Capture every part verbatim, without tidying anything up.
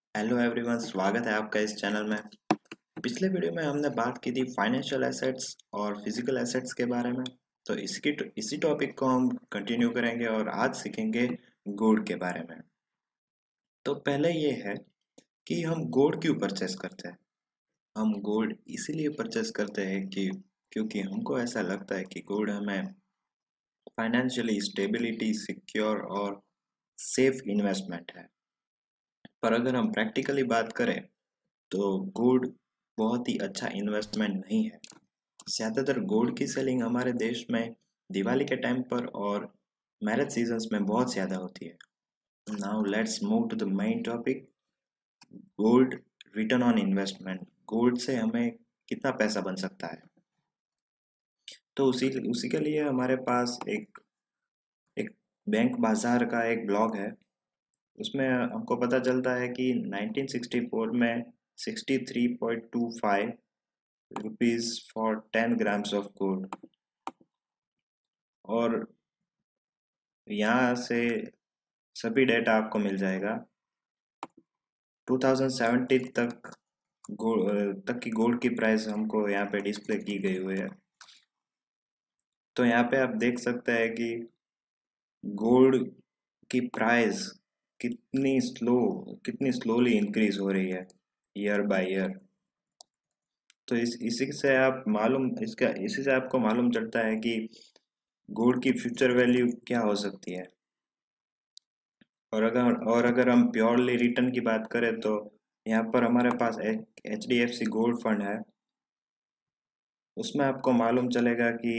Hello everyone, स्वागत है आपका इस चैनल में। पिछले वीडियो में हमने बात की थी फाइनेंशियल एसेट्स और फिजिकल एसेट्स के बारे में। तो इसकी इसी टॉपिक को हम कंटिन्यू करेंगे और आज सीखेंगे गोल्ड के बारे में। तो पहले ये है कि हम गोल्ड क्यों परचेस करते हैं। हम गोल्ड इसीलिए परचेस करते हैं कि क्योंकि हमको ऐसा लगता है कि गोल्ड हमें फाइनेंशियली स्टेबिलिटी, सिक्योर और सेफ इन्वेस्टमेंट है। पर अगर हम प्रैक्टिकली बात करें तो गोल्ड बहुत ही अच्छा इन्वेस्टमेंट नहीं है। ज़्यादातर गोल्ड की सेलिंग हमारे देश में दिवाली के टाइम पर और मैरिज सीजन्स में बहुत ज़्यादा होती है। Now let's move to the main topic, gold return on investment. Gold से हमें कितना पैसा बन सकता है। तो उसी उसी के लिए हमारे पास एक एक बैंक बाजार का एक ब्लॉग है। उसमें हमको पता चलता है कि नाइनटीन सिक्सटी फोर में sixty three point two five rupees for ten grams of gold. और यहाँ से सभी डेटा आपको मिल जाएगा। ट्वेंटी सेवेंटी तक गोल्ड तक की गोल्ड की प्राइस हमको यहाँ पे डिस्प्ले की गई हुई है। तो यहाँ पे आप देख सकते हैं कि गोल्ड की प्राइस कितनी स्लो कितनी स्लोली इंक्रीज हो रही है ईयर बाय ईयर। तो इस इसी से आप मालूम इसका इसी से आपको मालूम चलता है कि गोल्ड की फ्यूचर वैल्यू क्या हो सकती है। और अगर और अगर हम प्योरली रिटर्न की बात करें तो यहाँ पर हमारे पास एक H D F C gold fund है। उसमें आपको मालूम चलेगा कि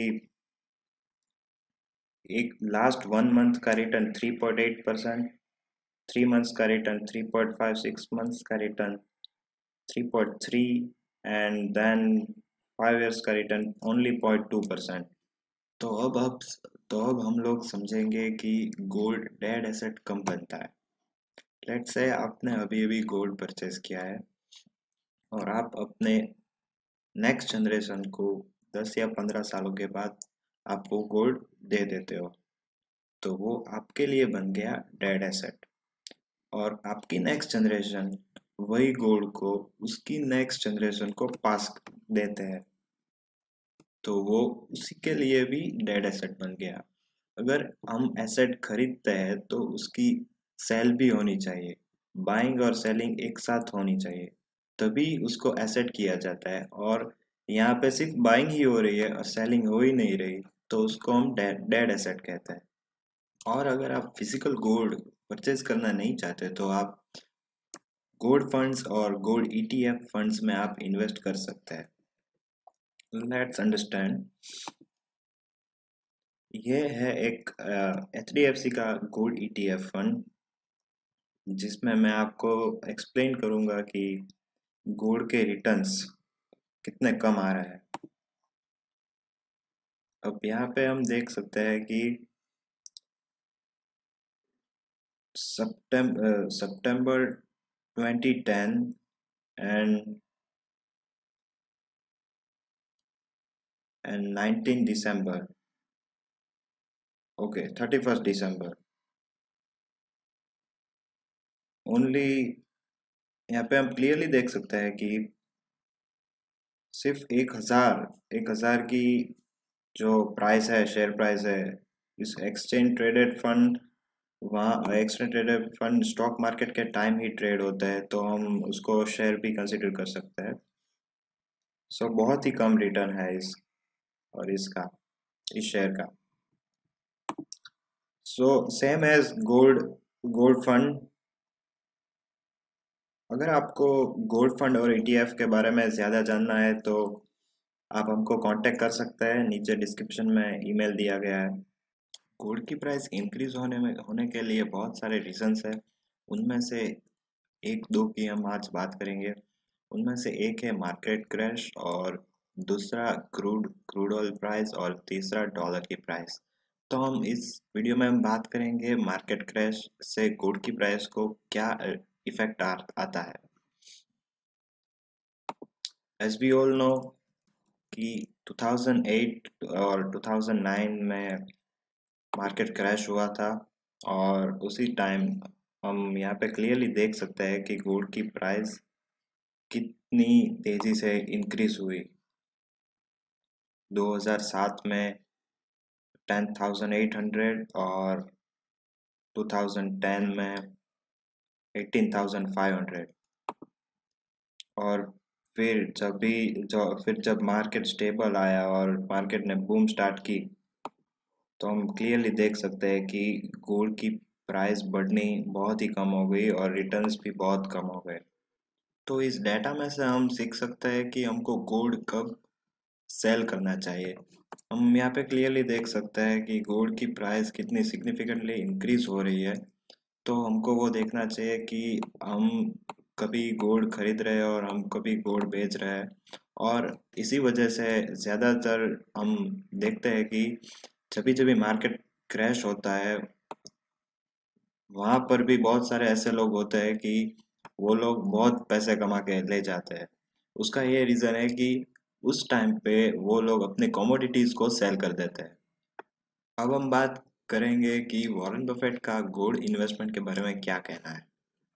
एक लास्ट वन मंथ का return three point eight percent, three months का return three point five, six months का return three point three, and then five years का return only point two percent. तो अब अब तो अब हम लोग समझेंगे कि गोल्ड डेड एसेट कब बनता है। लेट्स से आपने अभी अभी गोल्ड परचेज किया है और आप अपने नेक्स्ट जनरेशन को दस या पंद्रह सालों के बाद आप वो गोल्ड दे देते हो। तो वो आपके लिए बन गया डेड एसेट। और आपकी नेक्स्ट जनरेशन वही गोल्ड को उसकी नेक्स्ट जनरेशन को पास देते हैं। तो वो उसी के लिए भी डेड एसेट बन गया। अगर हम एसेट खरीदते हैं तो उसकी सेल भी होनी चाहिए। बाइंग और सेलिंग एक साथ होनी चाहिए, तभी उसको एसेट किया जाता है। और यहाँ पे सिर्फ बाइंग ही हो रही है और सेलिंग हो ही नहीं रही, तो उसको हम डेड एसेट कहते हैं। और अगर आप फिजिकल गोल्ड परचेज करना नहीं चाहते तो आप गोल्ड फंड्स और gold E T F funds में आप इन्वेस्ट कर सकते हैं। Let's understand. ये है एक एच डी एफ सी का gold E T F fund, जिसमें मैं आपको एक्सप्लेन करूंगा कि गोल्ड के रिटर्न्स कितने कम आ रहे हैं। अब यहाँ पे हम देख सकते हैं कि सितंबर सितंबर twenty ten and and nineteen दिसंबर, ओके थर्टी फर्स्ट दिसंबर ओनली। यहाँ पे हम क्लियरली देख सकते हैं कि सिर्फ एक हजार एक हजार की जो प्राइस है, शेयर प्राइस है, इस एक्सचेंज ट्रेडेड फंड, वहाँ exchange traded fund stock market के टाइम ही ट्रेड होता है, तो हम उसको शेयर भी कंसिडर कर सकते हैं। सो बहुत ही कम रिटर्न है इस और इसका इस शेयर का। So same as gold gold fund. अगर आपको गोल्ड फंड और ई टी एफ के बारे में ज़्यादा जानना है तो आप हमको कांटेक्ट कर सकते हैं। नीचे डिस्क्रिप्शन में ईमेल दिया गया है। गोल्ड की प्राइस इंक्रीज होने में होने के लिए बहुत सारे रीजंस है। उनमें से एक दो की हम आज बात करेंगे। उनमें से एक है मार्केट क्रैश, और दूसरा क्रूड क्रूड ऑयल प्राइस, और तीसरा डॉलर की प्राइस। तो हम इस वीडियो में हम बात करेंगे मार्केट क्रैश से गोल्ड की प्राइस को क्या इफेक्ट आ, आता है। एज वी ऑल नो कि टू थाउज़ेंड एट और टू थाउज़ेंड नाइन में मार्केट क्रैश हुआ था। और उसी टाइम हम यहाँ पे क्लियरली देख सकते हैं कि गोल्ड की प्राइस कितनी तेजी से इंक्रीज हुई। दो हज़ार सात में टेन थाउजेंड एट हंड्रेड और टू थाउजेंड टेन में एटीन थाउजेंड फाइव हंड्रेड। और फिर जब भी जो फिर जब मार्केट स्टेबल आया और मार्केट ने बूम स्टार्ट की, तो हम क्लियरली देख सकते हैं कि गोल्ड की प्राइस बढ़नी बहुत ही कम हो गई और रिटर्न्स भी बहुत कम हो गए। तो इस डेटा में से हम सीख सकते हैं कि हमको गोल्ड कब सेल करना चाहिए। हम यहाँ पे क्लियरली देख सकते हैं कि गोल्ड की प्राइस कितनी सिग्निफिकेंटली इंक्रीज हो रही है। तो हमको वो देखना चाहिए कि हम कभी गोल्ड खरीद रहे हैं और हम कभी गोल्ड बेच रहे हैं। और इसी वजह से ज़्यादातर हम देखते हैं कि जब भी जब भी मार्केट क्रैश होता है, वहाँ पर भी बहुत सारे ऐसे लोग होते हैं कि वो लोग बहुत पैसे कमा के ले जाते हैं। उसका ये रीज़न है कि उस टाइम पे वो लोग अपने कमोडिटीज़ को सेल कर देते हैं। अब हम बात करेंगे कि वॉरेन बफेट का गोल्ड इन्वेस्टमेंट के बारे में क्या कहना है।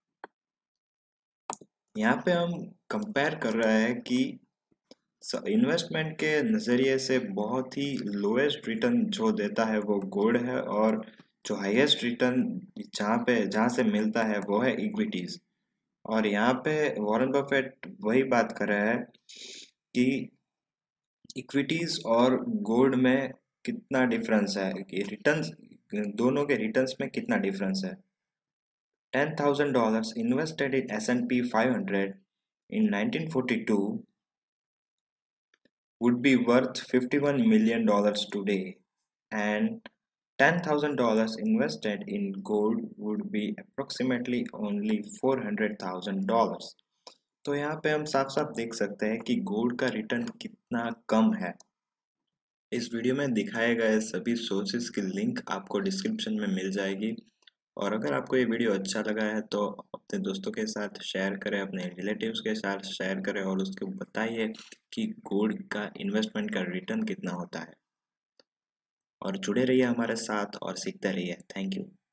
यहाँ पे हम कंपेयर कर रहे हैं कि इन्वेस्टमेंट के नज़रिए से बहुत ही लोएस्ट रिटर्न जो देता है वो गोल्ड है, और जो हाईएस्ट रिटर्न जहाँ पे जहाँ से मिलता है वो है इक्विटीज। और यहाँ पे वॉरेन बफेट वही बात कर रहा है कि इक्विटीज और गोल्ड में कितना डिफरेंस है, कि रिटर्न्स दोनों के रिटर्न्स में कितना डिफरेंस है। ten thousand dollars invested in S and P five hundred in nineteen forty-two would be worth fifty-one million dollars today, and ten thousand dollars invested in gold would be approximately only four hundred thousand dollars। तो यहाँ पे हम साफ साफ देख सकते हैं कि गोल्ड का रिटर्न कितना कम है। इस वीडियो में दिखाए गए सभी सोर्सेज की लिंक आपको डिस्क्रिप्शन में मिल जाएगी। और अगर आपको ये वीडियो अच्छा लगा है तो अपने दोस्तों के साथ शेयर करें, अपने रिलेटिव्स के साथ शेयर करें और उसको बताइए कि गोल्ड का इन्वेस्टमेंट का रिटर्न कितना होता है। और जुड़े रहिए हमारे साथ और सीखते रहिए। Thank you.